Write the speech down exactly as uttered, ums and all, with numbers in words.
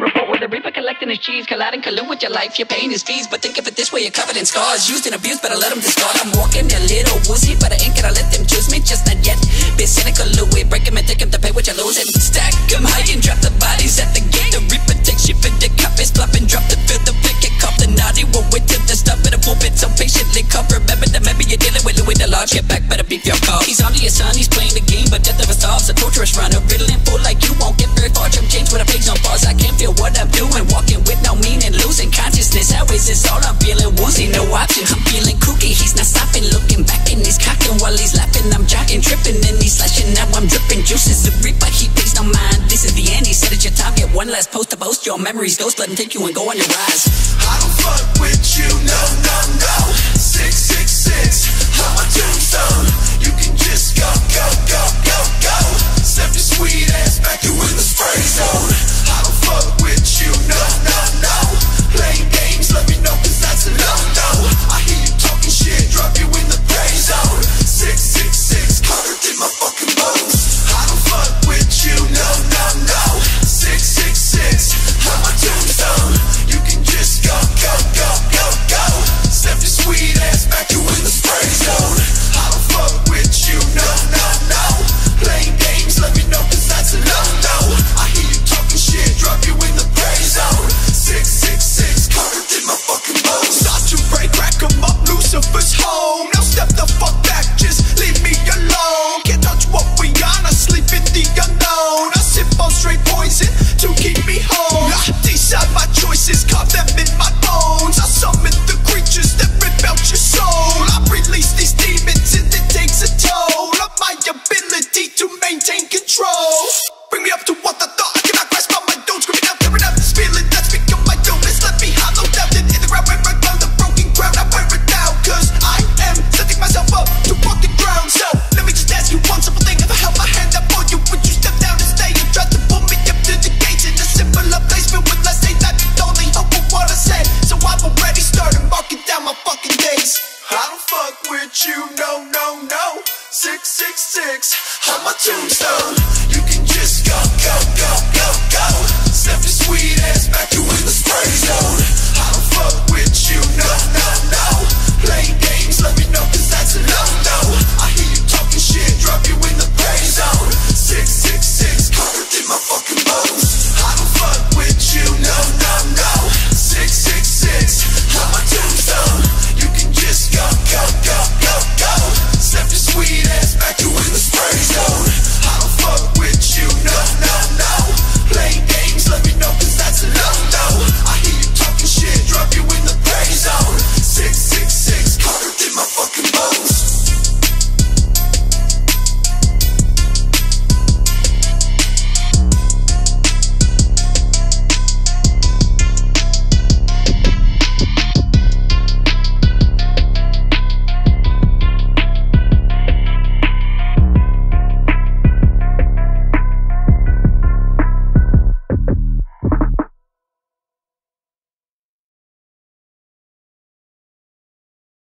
report with the reaper collecting his cheese. Colliding, collude with your life, you're paying his fees. But think of it this way, you're covered in scars. Used and abused, better let them discard. I'm walking a little woozy, but I ain't gonna let them choose me, just not yet. Be cynical, Louis, break him and take him to pay what you're losing. Stack him high and drop the bodies at the gate. The reaper takes shit for the cup, is flopping, drop the fill, the pick it, cuff the naughty. We'll wait till the stuff in the pulpit, so patiently cover. Remember that maybe you're dealing with Louis the Large. Get back, better beef your car. He's onto your son, he's playing the game, but death never stops. A torturous runner, riddling full like you won't get very far. Jump change with a page on pause. I can't feel what I'm doing, walking with no meaning, losing consciousness. How is this all I'm feeling? Woozy, no options. I'm feeling kooky, he's not stopping, looking back and he's cocking while he's laughing. I'm jogging, tripping, and he's slashing. Now I'm dripping juices. The reaper, he pays no mind. This is the end. He said it's your time. Get one last post to boast. Your memories ghost, let him take you and go on your rise. I don't fuck with you, no, no, no. Six six six, on my tombstone. You can just go, go, go, go, go. Step your sweet ass back, you in the spray zone. I don't fuck with you, no, no, no. Playing games, let me know, cause that's a no-no. I hear you talking shit, drop you in the gray zone. Six six six, covered in my fucking bones. I don't fuck with you, no, no, no. Six six six, on my tombstone. You can just go, go, go, go, go. Step your sweet ass back, you in the spray zone. I don't fuck with you, no, no, no. Playing games, let me know, cause that's a no-no. I hear you talking shit, drop you in the gray zone. Six six six, covered in my fucking bones. Start to break, crack 'em up, Lucifer's home. Now step the fuck back, just leave me alone. Can't touch what we on, I sleep in the unknown. I sip on straight poison to keep me home. I decide my choices, carve them in my bones. I summon the creatures that rip out your soul. I release these demons and it takes a toll of my ability to maintain control. Bring me up to what I thought I cannot grasp on my dome. Screaming out, tearing out this feeling that's become my illness. Let me hollow down and in the ground, where I found the broken ground. I wear it down, cause I am setting myself up to walk the ground. So let me just ask you one simple thing. If I held my hand up for you, would you step down and stay? You tried to pull me up to the gates in a simpler place filled with less hate. That's the only hope of what I said. So I've already started marking down my fucking days. I don't fuck with you, no, no, no. Six six six, on my tombstone. You can just go, go, go, go, go. Step your sweet ass back, you in the spray zone. I don't fuck with